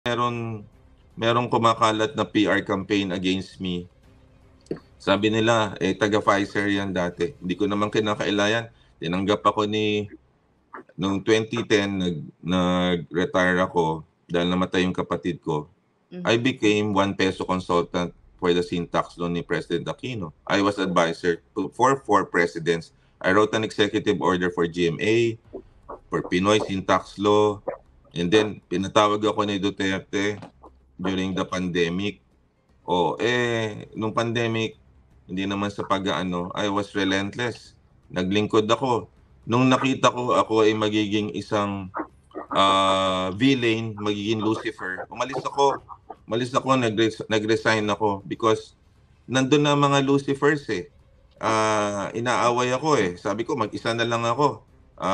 merong kumakalat na PR campaign against me. Sabi nila, taga-Pfizer yan dati. Hindi ko naman kinakailayan. Tinanggap ako noong 2010, nag-retire ako dahil namatay yung kapatid ko. I became 1 peso consultant for the syntax law ni President Aquino. I was advisor for 4 presidents. I wrote an executive order for GMA, for Pinoy syntax law, and then pinatawag ako ni Duterte during the pandemic. Nung pandemic, hindi naman sa pag-ano, I was relentless. Naglingkod ako. Nung nakita ko ako ay magiging isang villain, magiging Lucifer, umalis ako, nag-resign ako because nandun na mga Lucifers eh. Inaaway ako eh. Sabi ko, mag-isa na lang ako.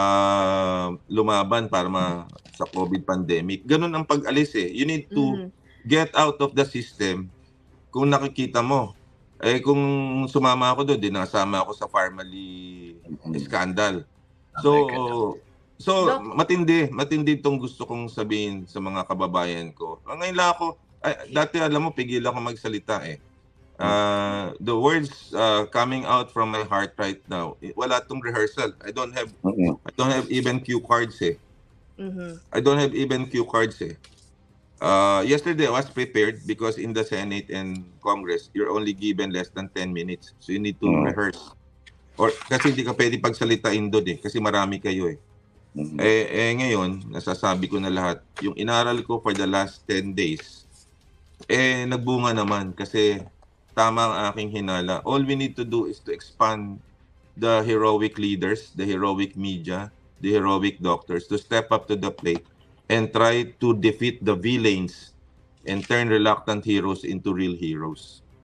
Lumaban para sa COVID pandemic. Ganun ang pag-alis eh. You need to get out of the system. Kung nakikita mo, kung sumama ako doon, dinasama ako sa Farmally scandal. So matindi itong gusto kong sabihin sa mga kababayan ko. Ngayon lang ako, dati alam mo, pigil ako magsalita eh. The words coming out from my heart right now, wala tong rehearsal. I don't have even cue cards eh. I don't have even cue cards eh. Yesterday I was prepared because in the Senate and Congress, you're only given less than 10 minutes. So you need to rehearse. Or kasi hindi ka pwede pagsalitain doon eh, kasi marami kayo eh. Ngayon, nasasabi ko na lahat. Yung inaral ko for the last 10 days, nagbunga naman kasi tama ang aking hinala. All we need to do is to expand the heroic leaders, the heroic media, the heroic doctors to step up to the plate and try to defeat the villains and turn reluctant heroes into real heroes.